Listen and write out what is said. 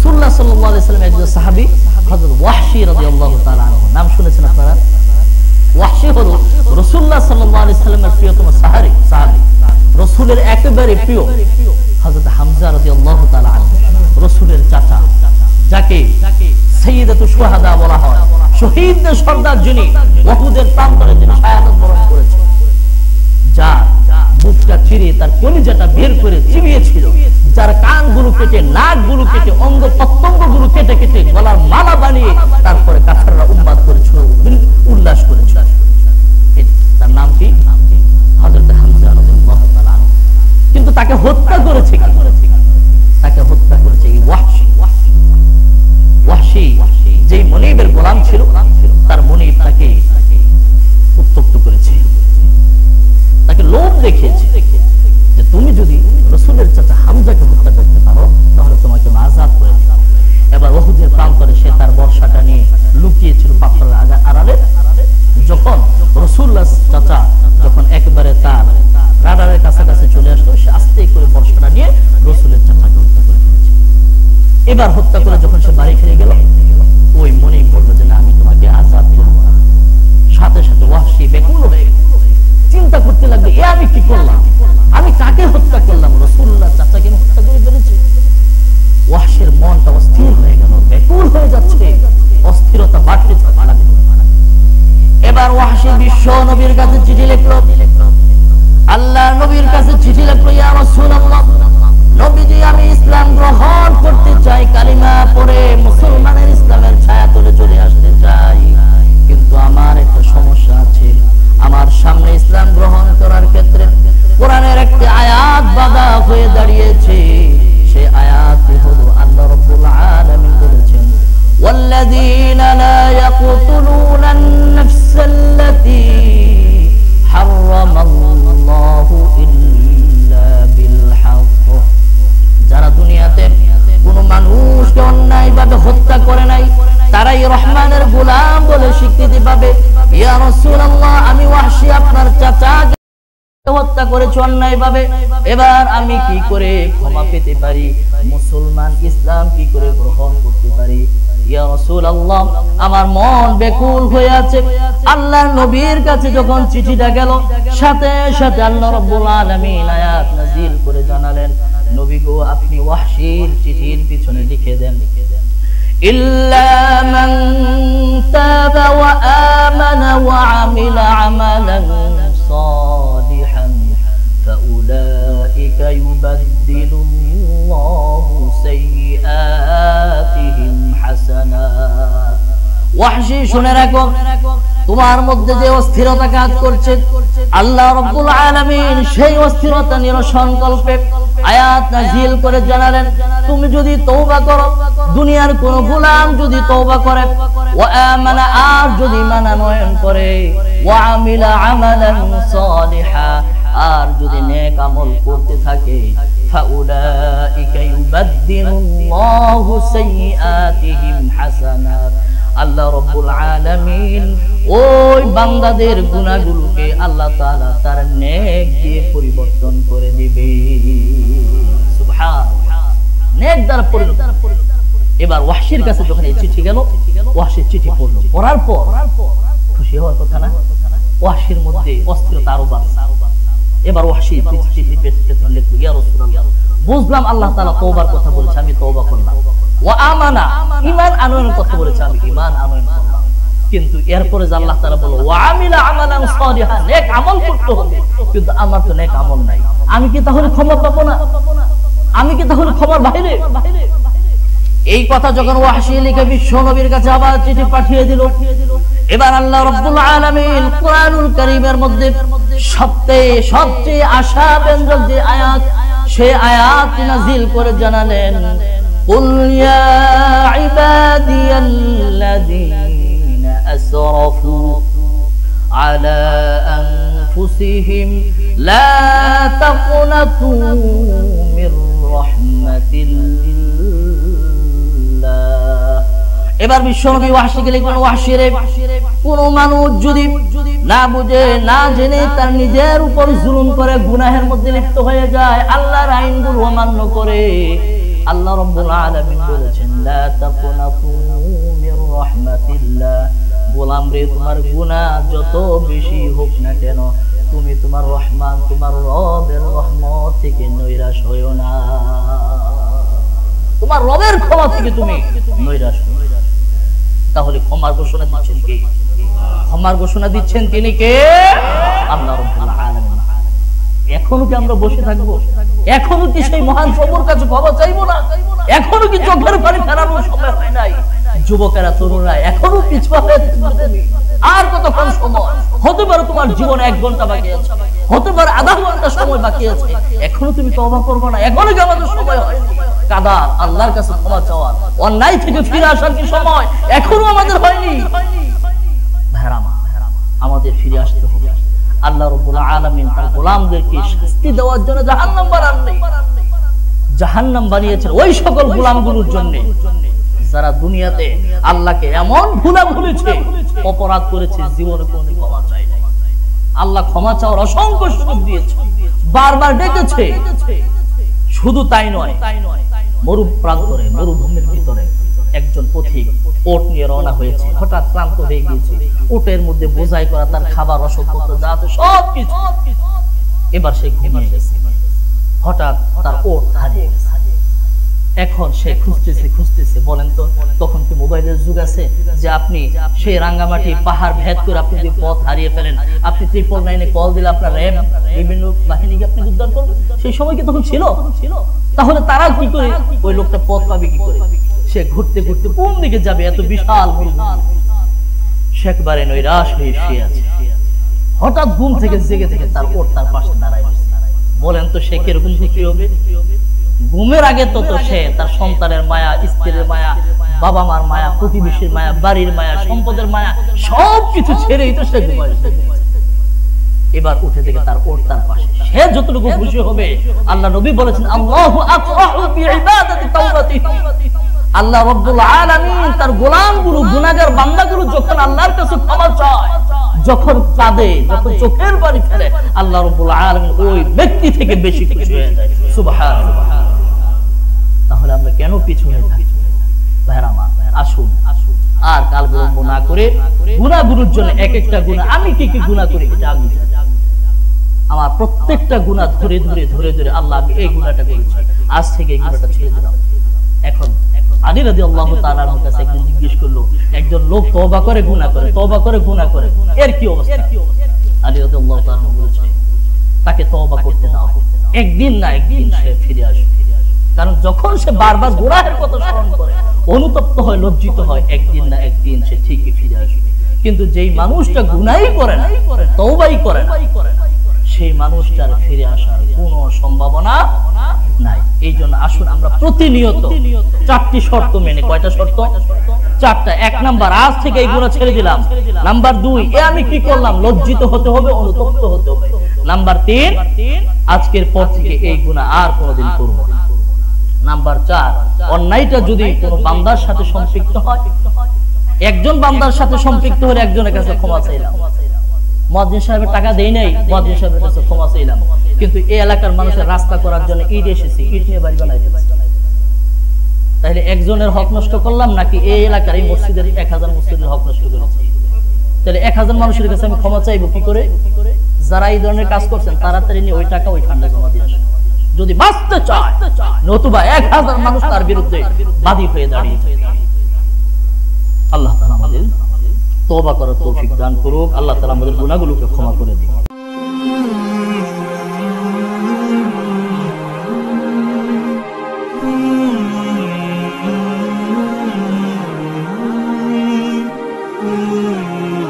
রাসূলুল্লাহ সাল্লাল্লাহু আলাইহি ওয়াসাল্লাম একজন সাহাবী হযরত ওয়াহশী রাদিয়াল্লাহু তাআলা আনহু, নাম শুনেছেন আপনারা? ওয়াহশী হলো রাসূলুল্লাহ সাল্লাল্লাহু আলাইহি ওয়াসাল্লামের প্রিয়তম সাহাবী, রাসূলের একেবারে প্রিয় হযরত হামজা রাদিয়াল্লাহু তাআলা আনহু, রাসূলের চাচা, যাকে সাইয়্যিদাতু শুহাদা বলা হয়, শহীদদের সর্দার যিনি, উহুদের প্রান্তরে যিনি শাহাদাত বরণ করেছেন, যার বুকটা চিরে তার কলিজাটা বের করে চিবিয়েছিল, যার কানগুলো কেটে, নাকগুলো কেটে, অঙ্গ প্রত্যঙ্গগুলো কেটে কেটে গলার মালা বানিয়ে তারপরে কাফেররা উম্মাদ করেছিল, উল্লাস করেছিল, তার নাম কি? হযরত হামজা রাদিয়াল্লাহু তাআলা আনহু। কিন্তু তাকে হত্যা করেছে কি? তাকে হত্যা করেছে এই ওয়াহশী। ওয়াহশী যেই মুনীবের গোলাম ছিল, তার মুনীব তাকে উত্তক্ত করেছে, তাকে লোভ দেখিয়েছে যে তুমি যদি রাসূলের চাচা হামজাকে হত্যা করতে পারো তাহলে তোমাকে আযাদ করে দেব। এবার উহুদের প্রান্তরে সে তার বর্শাটা নিয়ে লুকিয়েছিল পাথরের আড়ালে। যখন রাসূলুল্লাহ চাচা যখন একেবারে তার রাডারের কাছাকাছি চলে আসলো, সে আস্তে করে বর্শাটা নিয়ে রাসূলের চাচাকে হত্যা করে দিয়েছে। এবার হত্যা করে যখন সে বাড়ি ফিরে গেল, ওই মনেই পড়লো যে না, আমি তোমাকে আযাদ করব না। সাথে সাথে ওয়াহশী বেকুল হয়ে চিন্তা করতে লাগবে, এ আমি কি করলাম, আমি কাকে হত্যা করলাম? রাসূলুল্লাহ চাচাকে হত্যা করে ফেলেছি। ওয়াহশীর মনটা অস্থির হয়ে গেল, বেকুল হয়ে যাচ্ছে, অস্থিরতা বাড়তে লাগলো। এবার ওয়াহশী বিশ্ব নবীর কাছে চিঠি লিখলো, আল্লাহর নবীর কাছে চিঠি লিখলো, ইয়া রাসূলুল্লাহ, নবীজি আমি ইসলাম গ্রহণ করতে চাই, কালিমা পড়ে মুসলমানের ইসলামের ছায়া তলে চলে আসতে চাই, কিন্তু আমার একটা সমস্যা আছে। আমার সামনে ইসলাম গ্রহণ করার ক্ষেত্রে কোরআনের একটি আয়াত বাধা হয়ে দাঁড়িয়েছে। সেই আয়াতটি হলো আল্লাহ রাব্বুল আলামিন বলেছেন, ওয়াল্লাযীনা লা ইয়াকতুলুনা আন-নাফসাল্লাতী হারামাল্লাহু ইল্লা বিল হক। যারা দুনিয়াতে কোনো মানুষকে অন্যায়ভাবে হত্যা করে নাই, তারাই রহমানের গোলাম বলে স্বীকৃতি পাবে। ইয়া রাসূলুল্লাহ, আমি ওয়াহশী আপনার চাচাকে হত্যা করেছি অন্যায়ভাবে, এবার আমি কি করে ক্ষমা পেতে পারি? মুসলমান ইসলাম কি করে গ্রহণ করতে পারি? ইয়া রাসূলুল্লাহ, আমার মন বেকুল হয়ে আছে। আল্লাহর নবীর কাছে যখন চিঠিটা গেল, সাথে সাথে আল্লাহ রাব্বুল আলামিন আয়াত নাযিল করে জানালেন, নবী গো, আপনি ওয়াহশীর চিঠির পিছনে লিখে দেন, ইল্লা মান তাবা ওয়া আমানা ওয়া আমিলা আমালান সালিহান ফাউলাইকা ইউবাদদিলুল্লাহু সাইয়্যাতিহিম হাসানাত। ওয়াহশী শুনে রাখো, তোমার মধ্যে যে অস্থিরতা কাজ করছে, আল্লাহ রাব্বুল আলামিন সেই অস্থিরতা নিরসন কল্পে আয়াত নাযিল করে জানালেন, তুমি যদি তওবা করো, দুনিয়ার কোন গোলাম যদি তওবা করে, ওয়া আমানা, আর যদি ঈমান আনয়ন করে, ওয়া আমিলা আমালান সালিহা, আর যদি নেক আমল করতে থাকে, ফাউলাইকা ইউবাদদিলুল্লাহু সাইয়্যাতিহিম হাসানাত। আল্লাহ রাব্বুল আলামিন ওই বান্দাদের গুনাহগুলোকে আল্লাহ তাআলা তার নেক দিয়ে পরিবর্তন করে দিবে। সুবহানাল্লাহ, নেক দ্বারা পরিবর্তন। এবার ওয়াহশীর কাছে যখন এই চিঠি গেল, ওয়াহশী চিঠি পড়লো, পড়ার পর খুশি হওয়ার কথা না? ওয়াহশীর মধ্যে অস্থিরতা আরো বাড়ছে। এবার ওয়াহশী চিঠি পেছনে লিখলো, ইয়া রাসূলুল্লাহ, বুঝলাম আল্লাহ তাআলা তওবার কথা বলেছে, আমি তওবা করলাম, ওয়া আমানা, ঈমান আনয়নের কথা বলেছে, আমি ঈমান আনয়ন করলাম, কিন্তু এরপরে যে আল্লাহ তাআলা বলল ওয়া আমিলা আমালান সালিহান, নেক আমল করতে হবে, কিন্তু আমার তো নেক আমল নাই, আমি কি তাহলে ক্ষমা পাবো না? আমি কি তাহলে ক্ষমার বাইরে? এই কথা যখন ওয়াহশী লিখে বিশ্ব নবীর কাছে আবার চিঠি পাঠিয়ে দিল, এবার আল্লাহ রাব্বুল আলামিন কোরআনুল কারীমের মধ্যে সবচেয়ে আশাব্যঞ্জক যে আয়াত, সেই আয়াত নাযিল করে জানালেন, কুল ইয়া ইবাদিয়াল্লাযীনা আসরাফু আলা আনফুসিহিম লা তাকনাতু মির রাহমাতিল্লাহ। এবার বিশ্বনবী ওয়াহশীকে লিখলেন, ওয়াহশী রে, কোন মানুষ যদি না বুঝে না জেনে তার নিজের উপর জুলুম করে গুনাহের মধ্যে লিপ্ত হয়ে যায়, আল্লাহর আইনগুলো অমান্য করে, আল্লাহ রাব্বুল আলামিন বলেছেন লা তাকুনাতু মির রাহমাতিল্লাহ, গোলাম রে তোমার গুনাহ যত বেশি হোক না কেন তুমি তোমার রহমান তোমার রবের রহমত থেকে নৈরাশ হইও না, তোমার রবের ক্ষমা থেকে তুমি নৈরাশ হইও না। তাহলে ক্ষমার ঘোষণা দিচ্ছেন কে? ক্ষমার ঘোষণা দিচ্ছেন তিনি কে? আল্লাহ রাব্বুল আলামিন। এখনো কি আমরা বসে থাকবো? এখনো কি সেই মহান প্রভুর কাছে ক্ষমা চাইবো না? এখনো কি চোখের পানি ফেরানোর সময় হয় নাই? যুবকেরা তরুণরা এখনো পিছু হয়ে আর কতক্ষণ সময়? হতে পারে তোমার জীবনে 1 ঘন্টা বাকি আছে, হতে পারে আধা ঘন্টা সময় বাকি আছে, এখনো তুমি তওবা করবো না? এখনো কি আমাদের সময় হয়নি কাদার আল্লাহর কাছে ক্ষমা চাওয়ার, অন্যায় থেকে ফিরে আসার কি সময় এখনো আমাদের হয়নি? ভাইরামা, আমাদের ফিরে আসতে হবে। আল্লাহ রাব্বুল আলামিন তার গোলামদেরকে শাস্তি দেওয়ার জন্য জাহান্নাম বানাননি, জাহান্নাম বানিয়েছেন ওই সকল গোলামগুলোর জন্য যারা দুনিয়াতে আল্লাহকে এমন ভুলা ভুলেছে, অপরাধ করেছে, জীবনে কোনো ক্ষমা চায় নাই। আল্লাহ ক্ষমা চাওয়ার অসংখ্য সুযোগ দিয়েছে, বারবার ডেকেছে। শুধু তাই নয়, মরুপ্রান্তরে মরুভূমির ভিতরে একজন পথিক ওট নিয়ে রওনা হয়েছে, হঠাৎ ক্লান্ত হয়ে গিয়েছে, ওটের মধ্যে বোঝাই করা তার খাবার রসদপত্র যা আছে সবকিছু, এবার সে ঘুমিয়ে গেছে। হঠাৎ তার ওট হারিয়ে গেছে। এখন সে খুঁজতেছে বলেন তো তখন কি মোবাইলের যুগ আছে যে আপনি সেই রাঙ্গামাটি পাহাড় ভেদ করে আপনি যদি পথ হারিয়ে ফেলেন, আপনি 999 কল দিলে আপনার র্যাব বিভিন্ন বাহিনীকে আপনি উদ্ধার করবেন? সেই সময় কি তখন ছিল? তাহলে তারা কি করে ওই লোকটা পথ পাবে কি করে? সে ঘুরতে ঘুরতে কোন দিকে যাবে? এত বিশাল মরুভূমি। সে একবারে নৈরাশ হয়ে শুয়ে আছে। হঠাৎ ঘুম থেকে জেগে থেকে তার ওট তার পাশে দাঁড়ায়। বলেন তো সে কিরকম খুশি হবে? ঘুমের আগে তো সে তার সন্তানের মায়া, স্ত্রীর মায়া, বাবা মার মায়া, প্রতিবেশীর মায়া, বাড়ির মায়া, সম্পদের মায়া সবকিছু ছেড়েই তো সে ঘুমায়। এবার উঠে থেকে তার ওট তার পাশে, সে যতটুকু খুশি হবে। আল্লাহ নবী বলেছেন আল্লাহু আকরাহু বিইবাদাতি তাওবাতিহি, আল্লাহ রাব্বুল আলামিন তার গোলামগুলো, গুনাহগার বান্দাগুলো যখন আল্লাহর কাছে ক্ষমা চায়, যখন কাঁদে, যখন চোখের পানি ফেলে, আল্লাহ রাব্বুল আলামিন ওই ব্যক্তি থেকে বেশি খুশি হয়ে যায়। সুবহানাল্লাহ। তাহলে আমরা কেন পিছনে থাকি? ভাইরা আমার, আসুন আর কাল বিলম্ব না করে গুনাহগুলোর জন্য এক একটা গুনাহ, আমি কি কি গুনাহ করি এটা আমি জানি। আমার প্রত্যেকটা গুনাহ ধরে ধরে ধরে ধরে আল্লাহ আমি এই গুনাহটা করেছি, আজ থেকে এই গুনাহটা ছেড়ে দিলাম। এখন আলী রাদিয়াল্লাহু তাআলা আনহু কাছে একজন জিজ্ঞেস করলো, একজন লোক তওবা করে গুনাহ করে, তওবা করে গুনাহ করে, এর কি অবস্থা? আলী রাদিয়াল্লাহু তাআলা বলেছে তাকে তওবা করতে দাও, একদিন না একদিন সে ফিরে আসবে। কারণ যখন সে বারবার গুনাহের কথা স্মরণ করে, অনুতপ্ত হয়, লজ্জিত হয়, একদিন না একদিন সে ঠিকই ফিরে আসবে। কিন্তু যেই মানুষটা গুনাহই করে না, তওবাই করে না, সেই মানুষটার ফিরে আসার কোনো সম্ভাবনা নাই। এই জন্য আসুন আমরা প্রতিনিয়ত 4টি শর্ত মেনে, কয়টা শর্ত? 4টা। 1 নাম্বার, আজ থেকে এই গুনাহ ছেড়ে দিলাম। নাম্বার 2, আমি কি করলাম? লজ্জিত হতে হবে, অনুতপ্ত হতে হবে। নাম্বার 3, আজকের পর থেকে এই গুনাহ আর কোনোদিন করব না। নাম্বার 4, অন্যায়টা যদি কোনো বান্দার সাথে সম্পৃক্ত হয়, একজন বান্দার সাথে সম্পৃক্ত হলে একজনের কাছে ক্ষমা চাইলাম। মুয়াজ্জিন সাহেবের টাকা দেই নাই, মুয়াজ্জিন সাহেবের কাছে ক্ষমা চাইলাম, কিন্তু এই এলাকার মানুষের রাস্তা করার জন্য ইট এসেছে, ইট নিয়ে বাড়ি বানাই দিয়েছে। তাহলে একজনের হক নষ্ট করলাম নাকি এই এলাকার এই মসজিদের 1000 মসজিদের হক নষ্ট করেছি? তাহলে 1000 মানুষের কাছে আমি ক্ষমা চাইবো কি করে? যারা এই ধরনের কাজ করছেন তাড়াতাড়ি নিয়ে ওই টাকা ওই ফান্ডে জমা দিয়ে আসুন যদি বাঁচতে চায়, নতুবা 1000 মানুষ তার বিরুদ্ধে বাদী হয়ে দাঁড়িয়েছে। আল্লাহ তাআলা আমাদের তওবা করার তৌফিক দান করুক। আল্লাহ তাআলা আমাদের গুনাহগুলোকে ক্ষমা করে দিন।